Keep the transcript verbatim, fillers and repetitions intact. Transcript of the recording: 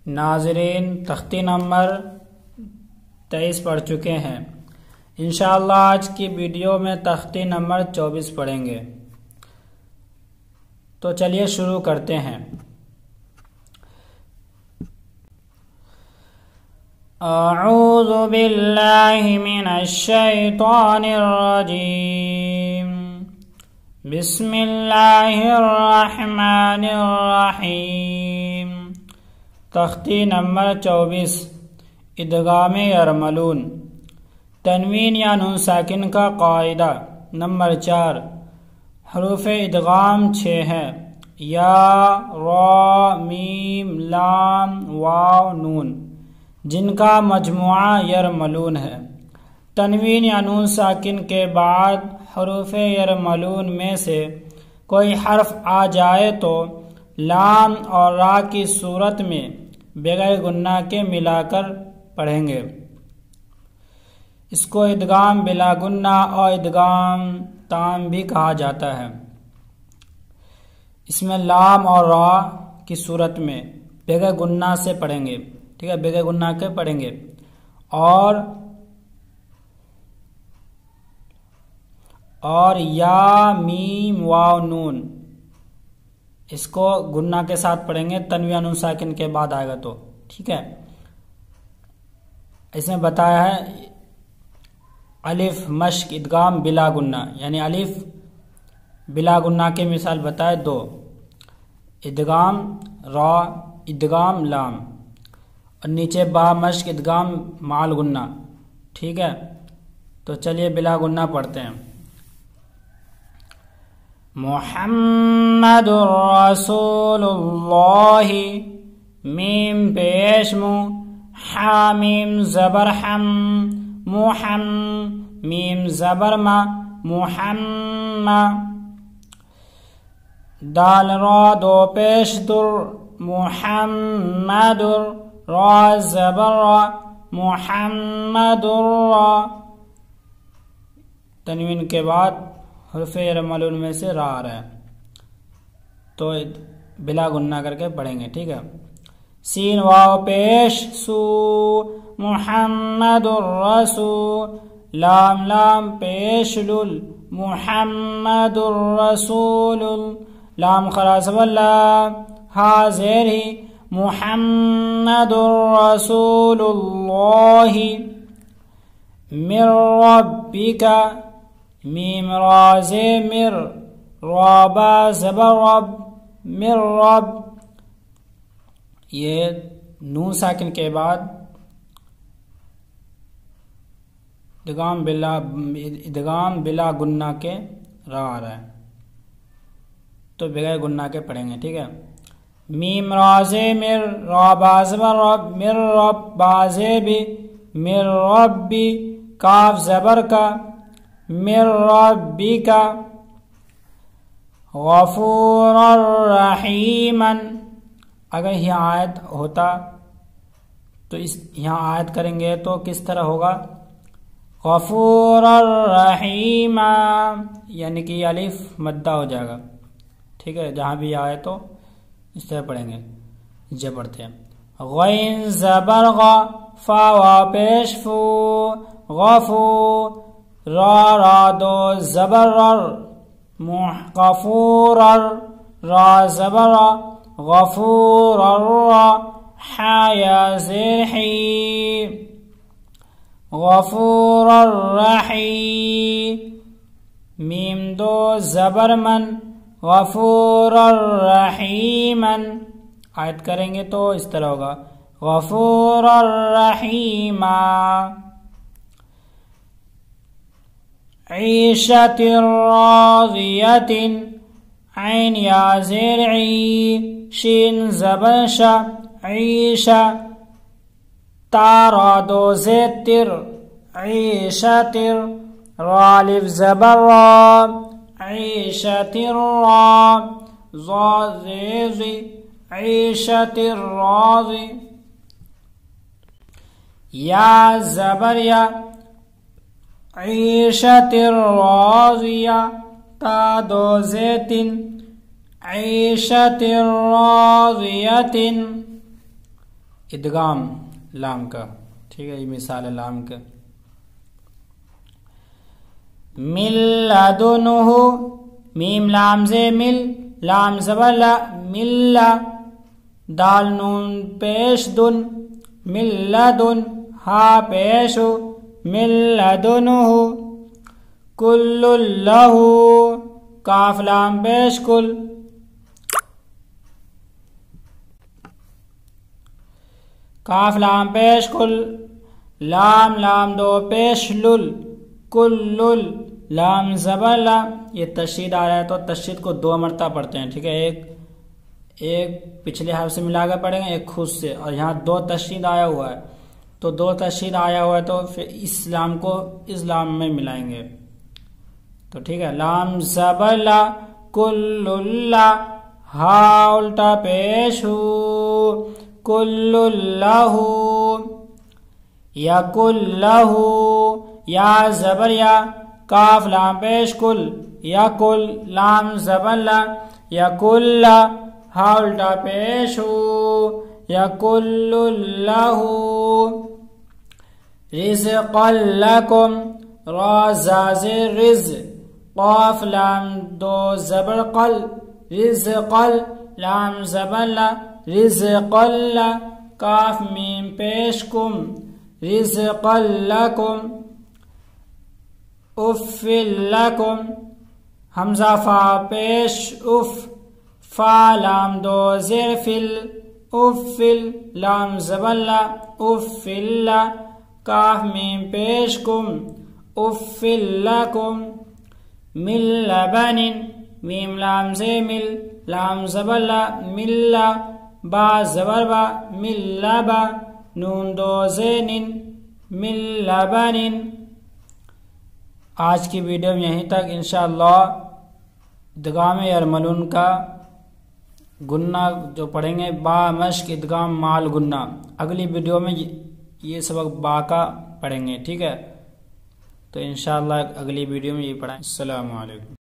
ناظرین تختی نمبر تیئیس پڑھ چکے ہیں، انشاءاللہ آج کی ویڈیو میں تختی نمبر چوبیس پڑھیں گے۔ تو چلیے شروع کرتے ہیں۔ اعوذ باللہ من الشیطان الرجیم، بسم اللہ الرحمن الرحیم۔ تختی نمبر چوبیس، ادغام یرملون۔ تنوین یا نون ساکن کا قاعدہ نمبر چار، حروف ادغام چھ ہیں، یا، را، میم، لام، واو، نون، جن کا مجموعہ یرملون ہے۔ تنوین یا نون ساکن کے بعد حروف یرملون میں سے کوئی حرف آ جائے تو لام اور را کی صورت میں بغیر گنہ کے ملا کر پڑھیں گے۔ اس کو ادغام بلا گنہ اور ادغام تام بھی کہا جاتا ہے۔ اس میں لام اور را کی صورت میں بغیر گنہ سے پڑھیں گے، ٹھیک ہے، بغیر گنہ کے پڑھیں گے، اور اور یا، میم، واو، نون، اس کو گنہ کے ساتھ پڑھیں گے، تنوین نون ساکن کے بعد آئے گا تو، ٹھیک ہے۔ اس میں بتایا ہے الف مشق ادغام بلا گنہ، یعنی الف بلا گنہ کے مثال بتائے دو، ادغام را، ادغام لام، اور نیچے با مشق ادغام مال گنہ، ٹھیک ہے۔ تو چلیے بلا گنہ پڑھتے ہیں۔ محمد رسول اللہ، میم پیش مو، حامیم زبر حم، محم، میم زبر ما، محمد، دال را دو پیش در، محمد، را زبر را، محمد را، تنوین کے بعد حرف یرملون میں سے را آ رہا ہے تو بلا گنہ کر کے پڑھیں گے، ٹھیک ہے۔ سین واو پیش سو، محمد الرسول، لام لام پیش لل، محمد الرسول، لام خراس واللہ، ہا زیر ہی، محمد الرسول اللہ، من ربک، میم راز مر، رابا زبر رب، من رب، یہ نون ساکن کے بعد ادغام بلا ادغام بلا گنہ کے را آ رہا ہے تو بغیر گنہ کے پڑھیں گے، ٹھیک ہے۔ میم راز مر، رابا زبر رب، من رب، بازے بھی، من ربی، کاف زبر کا، من ربک، غفور الرحیما، اگر یہاں آیت ہوتا تو اس یہاں آیت کریں گے تو کس طرح ہوگا؟ غفور الرحیم، یعنی کہ الف مدہ ہو جائے گا، ٹھیک ہے، جہاں بھی آئے تو اس طرح پڑھیں گے۔ جب پڑھتے ہیں غین زبر غا، فا وا پیش فو، غفو، را را دو زبر ر، غفور را زبر را، غفور را، حا یا زیر حی، غفور الرحیم، میم دو زبر من، غفور الرحیمن، آیت کریں گے تو اس طرح ہوگا، غفور الرحیم۔ عیشت راضیت، عین یا زیر عی، شین زبر شا، عیشہ، تارا دو زیتر، عیشتر، رالف زبر را، عیشتر را، زازیزی، عیشتر راضی، یا زبر یا، عیشت راضیہ، تا دو زیتن، عیشت راضیت، ادغام لام کا، ٹھیک ہے، یہ مثال ہے لام کا. من لدنہ، میم لام سے مل، لام زبر لا، مل، دال نون پیش دن، من لدن، ہا پیش من لدنہ، کل لہ، کاف لام پیش کل، کاف لام پیش کل، لام لام دو پیش لل، کل لام زبر لا. یہ تشدید آ رہا ہے تو تشدید کو دو مرتبہ پڑھتے ہیں، ٹھیک ہے، ایک ایک پچھلے حرف سے ملا کر پڑھیں گے، ایک خود سے، اور یہاں دو تشدید آیا ہوا ہے تو دو تشدید آیا ہوا ہے تو پھر اس لام کو اس لام میں ملائیں گے. تو ٹھیک ہے، لام زبر لا، کل لا، ہا الٹا پیش ہو، کل لہ، یا کل لہ، یا زبر یا، کاف لام پیش کل، یا کل لام زبر لا، یا کل، ہا الٹا پیش ہو، یا کل لہ، رزقا لکم، را زاز رز، قاف لام دو زبر قل، رزقل، لام زبر لا، رزقل، کاف میم پیش کم، رزقل لکم، اف لکم، حمزہ فا پیش اف، فا لام دو زیر فل، افل، لام زبر لا، افل، کاف میم پیش کم، افل لکم، من لبن، میم لام سے مل، لام زبر لا، مل، با زبر با، من لبا، نون دو زین، من لبن. آج کی ویڈیو میں یہیں تک. انشاءاللہ ادغام یرملون کا گنہ جو پڑھیں گے، با مشق ادغام مال گنہ، اگلی ویڈیو میں یہ سبق با کا پڑھیں گے، ٹھیک ہے. تو انشاءاللہ اگلی ویڈیو میں یہ پڑھائیں. السلام علیکم.